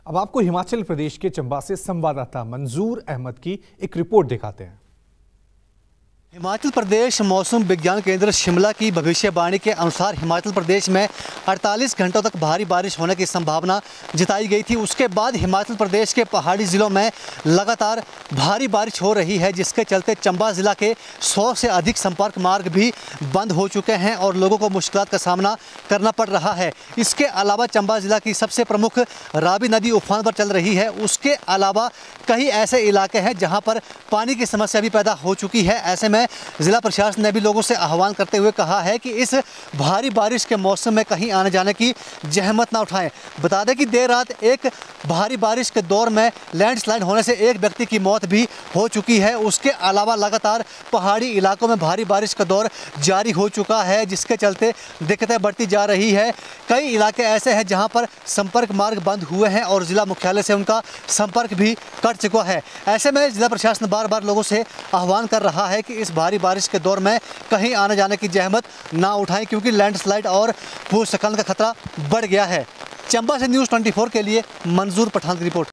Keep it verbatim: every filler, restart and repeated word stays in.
अब आपको हिमाचल प्रदेश के चंबा से संवाददाता मंजूर अहमद की एक रिपोर्ट दिखाते हैं। हिमाचल प्रदेश मौसम विज्ञान केंद्र शिमला की भविष्यवाणी के अनुसार हिमाचल प्रदेश में अड़तालीस घंटों तक भारी बारिश होने की संभावना जताई गई थी। उसके बाद हिमाचल प्रदेश के पहाड़ी ज़िलों में लगातार भारी बारिश हो रही है, जिसके चलते चंबा ज़िला के सौ से अधिक संपर्क मार्ग भी बंद हो चुके हैं और लोगों को मुश्किलात का सामना करना पड़ रहा है। इसके अलावा चंबा ज़िला की सबसे प्रमुख रावी नदी उफान पर चल रही है। उसके अलावा कई ऐसे इलाके हैं जहाँ पर पानी की समस्या भी पैदा हो चुकी है। ऐसे में जिला प्रशासन ने भी लोगों से आह्वान करते हुए कहा है कि इस भारी बारिश के मौसम में कहीं आने जाने की जहमत ना उठाएं। बता दें कि देर रात एक भारी बारिश के दौर में लैंडस्लाइड होने से एक व्यक्ति की मौत भी हो चुकी है। उसके अलावा लगातार पहाड़ी इलाकों में भारी बारिश का दौर जारी हो चुका है, जिसके चलते दिक्कतें बढ़ती जा रही है। कई इलाके ऐसे हैं जहां पर संपर्क मार्ग बंद हुए हैं और जिला मुख्यालय से उनका संपर्क भी कट चुका है। ऐसे में जिला प्रशासन बार बार लोगों से आह्वान कर रहा है कि इस भारी बारिश के दौर में कहीं आने जाने की जहमत ना उठाएं, क्योंकि लैंडस्लाइड और भूस्खलन का खतरा बढ़ गया है। चंबा से न्यूज़ चौबीस के लिए मंजूर पठान की रिपोर्ट।